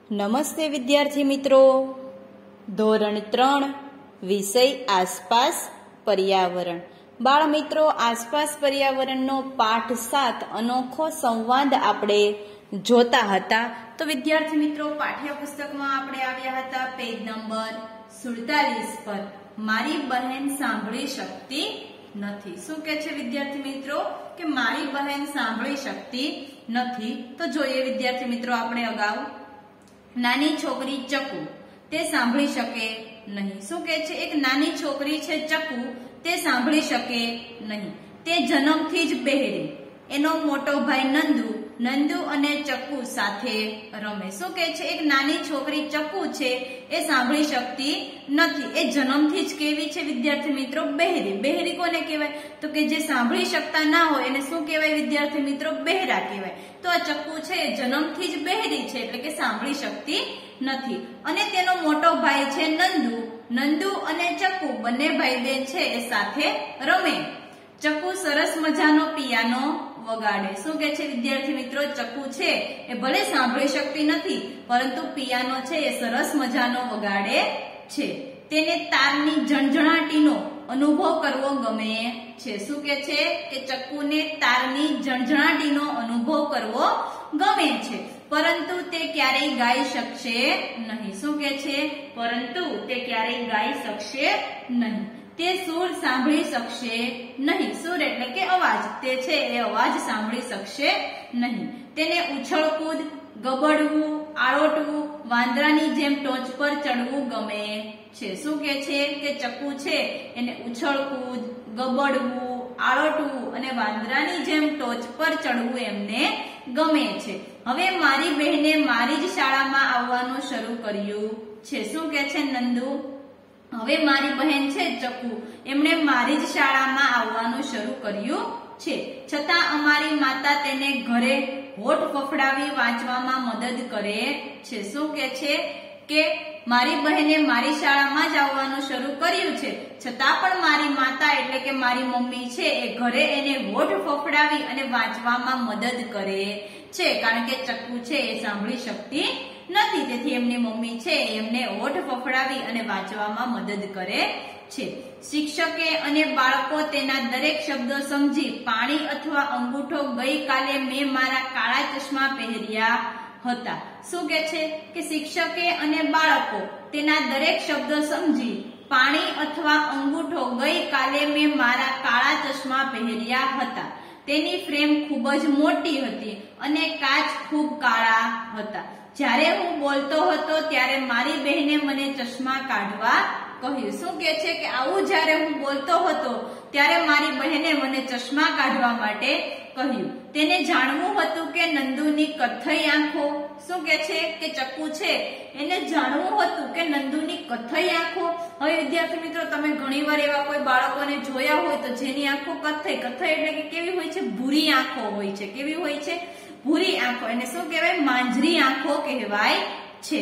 નમસ્તે વિદ્યાર્થી મિત્રો, ધોરણ 3 વિષય આસપાસ પર્યાવરણ. બાળ મિત્રો, આસપાસ પર્યાવરણનો પાઠ 7 અનોખો સંવાદ આપણે જોતા હતા. તો વિદ્યાર્થી મિત્રો, પાઠ્યપુસ્તકમાં આપણે આવ્યા હતા પેજ નંબર 47 પર. મારી બહેન સાંભળી શકતી નથી. શું કે છે વિદ્યાર્થી મિત્રો કે મારી બહેન સાંભળી શકતી નથી. તો જોઈએ વિદ્યાર્થી મિત્રો, આપણે અગાઉ નાની છોકરી ચકુ તે સાંભળી શકે નહીં. શું કે છે? એક નાની છોકરી છે ચકુ, તે સાંભળી શકે નહીં. તે જન્મથી જ બહેરી. એનો મોટો ભાઈ નંદુ અને ચકુ સાથે રમે. શું કે છે? એક નાની છોકરી ચકુ છે, એ સાંભળી શકતી નથી. એ જન્મથી જ કેવી છે વિદ્યાર્થી મિત્રો? બહેરી. બહેરી કોને કહેવાય? તો કે જે સાંભળી શકતા ના હોય એને શું કહેવાય વિદ્યાર્થી મિત્રો? બહેરા કહેવાય. તો આ ચકુ છે એ જન્મથી જ બહેરી છે, એટલે કે સાંભળી શકતી નથી. અને તેનો મોટો ભાઈ છે નંદુ અને ચકુ બંને ભાઈ બહેન છે એ સાથે રમે. ચકુ સરસ મજાનો પિયાનો વગાડે. શું કે છે વિદ્યાર્થી મિત્રો? ચકુ છે એ ભલે સાંભળી શકતી નથી, પરંતુ પિયાનો છે એ સરસ મજાનો વગાડે છે. તેને તારની ઝણઝણાટીનો અનુભવ કરવો ગમે છે. શું કે છે? કે ચકુને તારની ઝણઝણાટીનો અનુભવ કરવો ગમે છે, પરંતુ તે ક્યારેય ગાઈ શકશે નહીં. શું કે છે? પરંતુ તે ક્યારેય ગાઈ શકશે નહીં. તે સૂર સાંભળી શકશે નહીં. સૂર એટલે કે અવાજ. તે છે એ અવાજ સાંભળી શકશે નહીં. તેને ઉછળકૂદ, ગબડવું, આળોટવું, વાંદરાની જેમ ટોચ પર ચડવું ગમે છે. શું કે છે? કે ચકુ છે એને ઉછળકૂદ, ગબડવું, આળોટવું અને વાંદરાની જેમ ટોચ પર ચડવું એમને ગમે છે. હવે મારી બહેને મારી જ શાળામાં આવવાનું શરૂ કર્યું છે. શું કે છે નંદુ? હવે મારી બહેન છે ચકુ, એમણે મારી જ શાળામાં આવવાનું શરૂ કર્યું છે. છતાં અમારી માતા તેને ઘરે હોઠ ફફડાવી વાંચવામાં મદદ કરે છે. શું કે છે? કે મારી બહેને મારી શાળામાં જ આવવાનું શરૂ કર્યું છે, છતાં પણ મારી માતા એટલે કે મારી મમ્મી છે એ ઘરે એને હોઠ ફફડાવી અને વાંચવામાં મદદ કરે છે. કારણ કે ચકુ છે એ સાંભળી શકતી નથી, તેથી એમની મમ્મી છે એમને હોઠ ફફડાવી અને વાંચવામાં મદદ કરે છે. શિક્ષકે અને બાળકો તેના દરેક શબ્દો સમજી પાણી અથવા અંગૂઠો ગઈકાલે મેં મારા કાળા ચશ્મા પહેર્યા હતા. શું કે છે? કે શિક્ષકે અને બાળકો તેના દરેક શબ્દો સમજી પાણી અથવા અંગૂઠો ગઈકાલે મેં મારા કાળા ચશ્મા પહેર્યા હતા. તેની ફ્રેમ ખૂબ જ મોટી હતી અને કાચ ખૂબ કાળા હતા. જ્યારે હું બોલતો હતો ત્યારે મારી બહેને મને ચશ્મા કાઢવા કહ્યું. શું કે છે? કે આવું જ્યારે હું બોલતો હતો ત્યારે મારી બહેને મને ચશ્મા કાઢવા માટે કહ્યું. તેને જાણવું હતું કે નંદુની કથ્થઈ આંખો. શું કે છે? કે ચકુ છે એને જાણવું હતું કે નંદુની કથ્થઈ આંખો. હવે વિદ્યાર્થી મિત્રો, તમે ઘણીવાર એવા કોઈ બાળકોને જોયા હોય તો જેની આંખો કથ્થઈ એટલે કે કેવી હોય છે? ભૂરી આંખો હોય છે. કેવી હોય છે? ભૂરી આંખો. એને શું કહેવાય? માંજરી આંખો કહેવાય છે.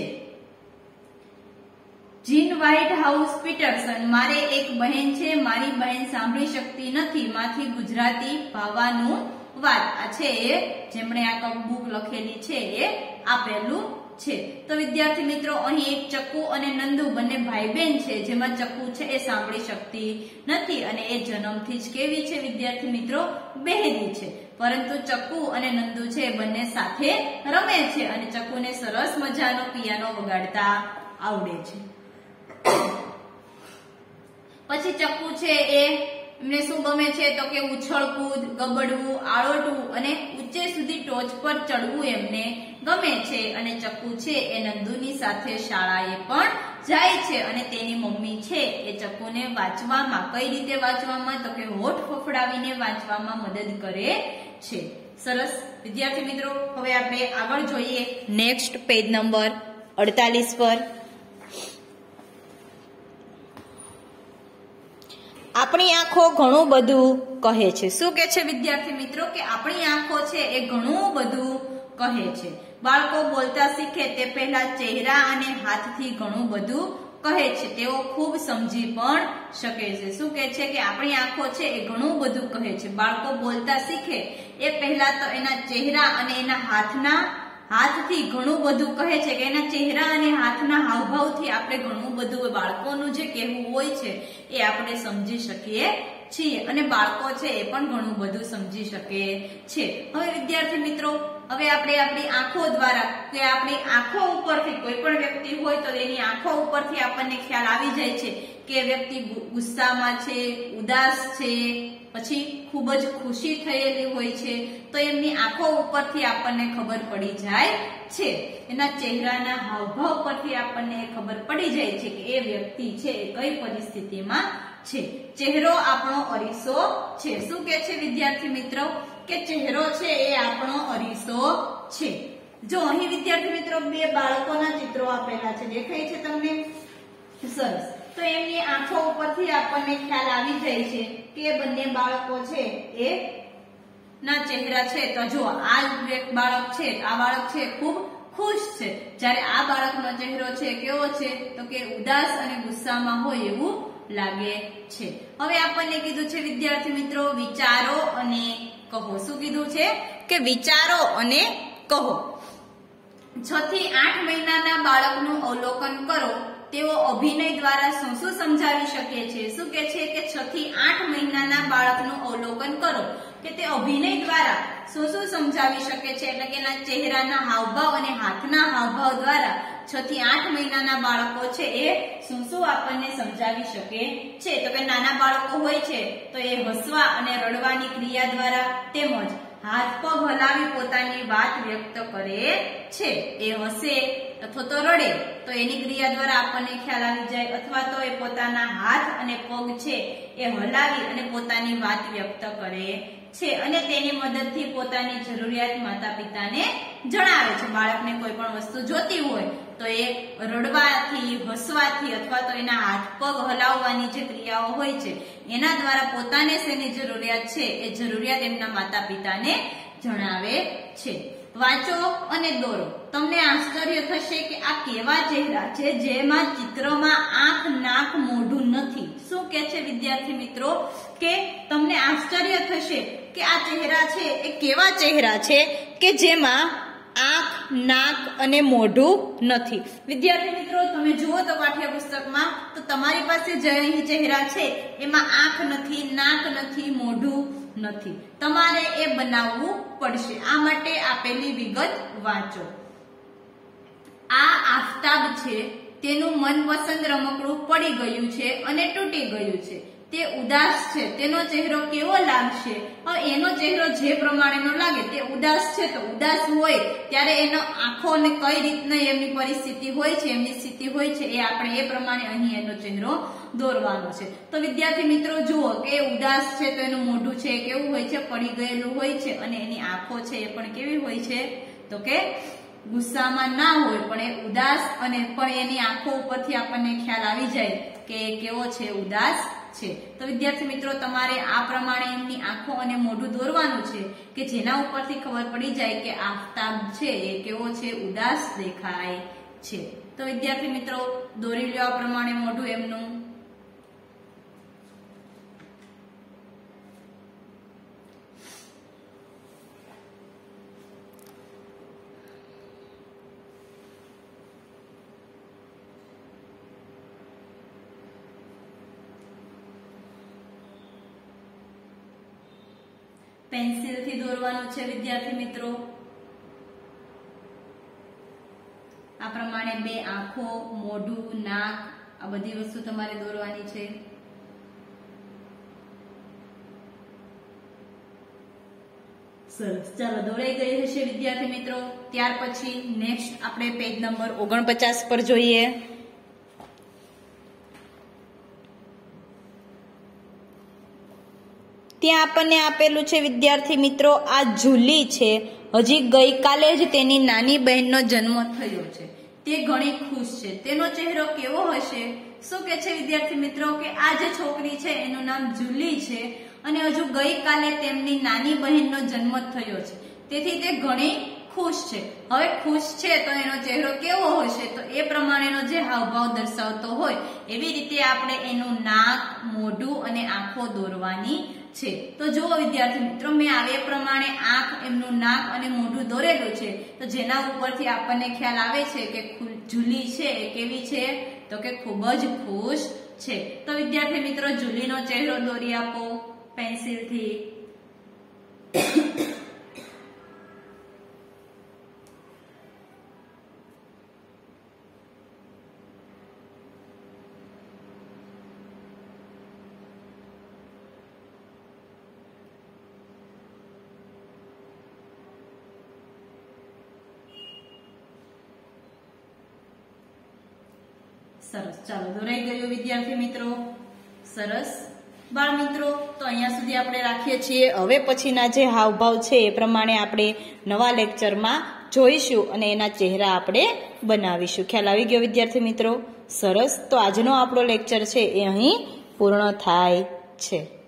Jean White House Peterson. મારે એક બહેન છે, મારી બહેન સાંભળી શકતી નથી માંથી ગુજરાતી ભાવાનું વાત. આ છે જેમણે આ બુક લખેલી છે એ આપેલું છે. તો વિદ્યાર્થી મિત્રો, અહીં એક ચકુ અને નંદુ બંને ભાઈ બહેન છે, જેમાં ચકુ છે એ સાંભળી શકતી નથી અને એ જન્મથી જ કેવી છે વિદ્યાર્થી મિત્રો? બહેરી છે. પરંતુ ચકુ અને નંદુ છે બંને સાથે રમે છે અને ચકુને સરસ મજાનો પિયાનો વગાડતા આવડે છે. પછી ચકુ છે એમને શું ગમે છે? તો કે ઉછળકૂદ, ગબડવું, આળોટવું અને ઊંચે સુધી ટોચ પર ચડવું એમને ગમે છે. અને ચકુ છે એ નંદુની સાથે શાળાએ પણ જાય છે અને તેની મમ્મી છે એ ચકુને વાંચવામાં, કઈ રીતે વાંચવામાં? તો કે હોઠ ફફડાવીને વાંચવામાં મદદ કરે છે. સરસ વિદ્યાર્થી મિત્રો, હવે આપણે આગળ જોઈએ નેક્સ્ટ પેજ નંબર 48 પર. આપણી આંખો ઘણું બધું કહે છે. શું કે છે વિદ્યાર્થી મિત્રો? કે આપણી આંખો છે એ ઘણું બધું કહે છે. બાળકો બોલતા શીખે તે પહેલા ચહેરા અને હાથથી ઘણું બધું કહે છે. તેઓ ખૂબ સમજી પણ શકે છે. શું કે છે? કે આપણી આંખો છે એ ઘણું બધું કહે છે. બાળકો બોલતા શીખે એ પહેલા તો એના ચહેરા અને એના હાથથી ઘણું બધું કહે છે કે એના ચહેરા અને હાથના હાવભાવથી આપણે ઘણું બધું બાળકોનું જે કહેવું હોય છે એ આપણે સમજી શકીએ છીએ અને બાળકો છે એ પણ ઘણું બધું સમજી શકે છે. હવે વિદ્યાર્થી મિત્રો, હવે આપણે આપણી આંખો દ્વારા કે આપણી આંખો ઉપરથી કોઈ પણ વ્યક્તિ હોય તો એની આંખો ઉપરથી આપણને ખ્યાલ આવી જાય છે કે વ્યક્તિ ગુસ્સામાં છે, ઉદાસ છે, પછી ખૂબ જ ખુશી થયેલી હોય છે, તો એમની આંખો ઉપરથી આપણને ખબર પડી જાય છે. એના ચહેરાના હાવભાવ પરથી આપણને ખબર પડી જાય છે કે એ વ્યક્તિ છે એ કઈ પરિસ્થિતિમાં છે. ચહેરો આપણો અરીસો છે. શું કે છે વિદ્યાર્થી મિત્રો? કે ચહેરો છે એ આપણો અરીસો છે. જો અહીં વિદ્યાર્થી મિત્રો બે બાળકોના ચિત્રો આપેલા છે, દેખાય છે તમને? સરસ. તો એમની આંખો ઉપરથી આપણને ખ્યાલ આવી જાય છે કે બંને બાળકો છે એ ના ચહેરા છે. તો જો આ એક બાળક છે, આ બાળક છે ખૂબ ખુશ છે, જ્યારે આ બાળકનો ચહેરો છે કેવો છે? તો કે ઉદાસ અને ગુસ્સામાં હોય એવું લાગે છે. હવે આપણને કીધું છે વિદ્યાર્થી મિત્રો વિચારો અને કહો. શું કીધું છે? કે વિચારો અને કહો. 6 થી 8 મહિનાના બાળકનું અવલોકન કરો. તેઓ અભિનય દ્વારા શું શું સમજાવી શકે છે? શું કે છે કે 6 થી 8 મહિનાના બાળકનું અવલોકન કરો કે તે અભિનય દ્વારા શું શું સમજાવી શકે છે, એટલે કે એના ચહેરાના હાવભાવ અને હાથના હાવભાવ દ્વારા 6 થી 8 મહિનાના બાળકો છે એ શું શું આપણને સમજાવી શકે છે? તો કે નાના બાળકો હોય છે તો એ હસવા અને રડવાની ક્રિયા દ્વારા તેમજ હાથ પગ હલાવી પોતાની વાત વ્યક્ત કરે છે. એ હસે અથવા તો રડે તો એની ક્રિયા દ્વારા આપણને ખ્યાલ આવી જાય, અથવા તો એ પોતાના હાથ અને પગ છે એ હલાવી અને પોતાની વાત વ્યક્ત કરે છે અને તેની મદદથી પોતાની જરૂરિયાત માતા પિતાને જણાવે છે. બાળકને કોઈ પણ વસ્તુ જોતી હોય તો એ રડવાથી, હસવાથી અથવા તો એના હાથ પગ હલાવવાની જે ક્રિયાઓ હોય છે એના દ્વારા પોતાને શેની જરૂરિયાત છે એ જરૂરિયાત એમના માતા પિતાને જણાવે છે. વાંચો અને દોરો. તમને આશ્ચર્ય થશે કે આ કેવા ચહેરા છે જેમાં ચિત્રમાં આંખ, નાક, મોઢું નથી. શું કે છે વિદ્યાર્થી મિત્રો? કે તમને આશ્ચર્ય થશે કે આ ચહેરા છે એ કેવા ચહેરા છે કે જેમાં આંખ, નાક અને મોઢું નથી. વિદ્યાર્થી મિત્રો, તમે જુઓ તો પાઠ્યપુસ્તકમાં તો તમારી પાસે જે અહીં ચહેરા છે એમાં આંખ નથી, નાક નથી, મોઢું નથી. તમારે એ બનાવવું પડશે. આ માટે આપેલી વિગત વાંચો. આ આફતાબ છે, તેનું મનપસંદ રમકડું પડી ગયું છે અને તૂટી ગયું છે. તે ઉદાસ છે, તેનો ચહેરો કેવો લાગશે? એનો ચહેરો જે પ્રમાણેનો લાગે, તે ઉદાસ છે તો ઉદાસ હોય ત્યારે એનો આંખોને કઈ રીતના એમની પરિસ્થિતિ હોય છે, એમની સ્થિતિ હોય છે, એ આપણે એ પ્રમાણે અહીં એનો ચહેરો દોરવાનો છે. તો વિદ્યાર્થી મિત્રો જુઓ કે ઉદાસ છે તો એનું મોઢું છે કેવું હોય છે? પડી ગયેલું હોય છે અને એની આંખો છે એ પણ કેવી હોય છે? તો કે ગુસ્સામાં ના હોય પણ એ ઉદાસ, અને પણ એની આંખો ઉપરથી આપણને ખ્યાલ આવી જાય કે કેવો છે? ઉદાસ છે. તો વિદ્યાર્થી મિત્રો, તમારે આ પ્રમાણે એમની આંખો અને મોઢું દોરવાનું છે કે જેના ઉપરથી ખબર પડી જાય કે આફતાબ છે એ કેવો છે? ઉદાસ દેખાય છે. તો વિદ્યાર્થી મિત્રો, દોરી લો આ પ્રમાણે મોઢું એમનું. પેન્સિલથી દોરવાનું છે વિદ્યાર્થી મિત્રો. આ પ્રમાણે બે આંખો, મોઢું, નાક, આ બધી વસ્તુ તમારે દોરવાની છે. સરસ, ચાલો દોરાઈ ગઈ હશે વિદ્યાર્થી મિત્રો. ત્યાર પછી નેક્સ્ટ આપણે પેજ નંબર 49 પર જોઈએ. ત્યાં આપણને આપેલું છે વિદ્યાર્થી મિત્રો, આ જુલી છે. હજી ગઈકાલે જ તેની નાની બહેનનો જન્મ થયો છે. તે ઘણી ખુશ છે. તેનો ચહેરો કેવો હશે? શું કે છે વિદ્યાર્થી મિત્રો? કે આ જે છોકરી છે એનું નામ જુલી છે અને હજુ ગઈકાલે તેમની નાની બહેનનો જન્મ થયો છે. તેથી તે ઘણી ખુશ છે. હવે ખુશ છે તો એનો ચહેરો કેવો હશે? તો એ પ્રમાણેનો જે હાવભાવ દર્શાવતો હોય એવી રીતે આપણે એનું નાક, મોઢું અને આંખો દોરવાની છે। તો જુઓ વિદ્યાર્થી મિત્રો, મેં આવ્યા પ્રમાણે આંખ, એમનું નાક અને મોઢું દોરેલું છે। તો જેના ઉપરથી આપણને ખ્યાલ આવે છે કે જુલી છે એ કેવી છે, તો કે ખૂબ જ ખુશ છે। તો વિદ્યાર્થી મિત્રો, જુલીનો ચહેરો દોરી આપો પેન્સિલથી। સરસ, ચાલો દોરાઈ ગયું વિદ્યાર્થી મિત્રો, સરસ। બાળ મિત્રો, તો અહીંયા સુધી આપણે રાખીએ છીએ। હવે પછીના જે હાવભાવ છે એ પ્રમાણે આપણે નવા લેક્ચરમાં જોઈશું અને એના ચહેરા આપણે બનાવીશું। ખ્યાલ આવી ગયો વિદ્યાર્થી મિત્રો? સરસ, તો આજનો આપણો લેક્ચર છે એ અહીં પૂર્ણ થાય છે।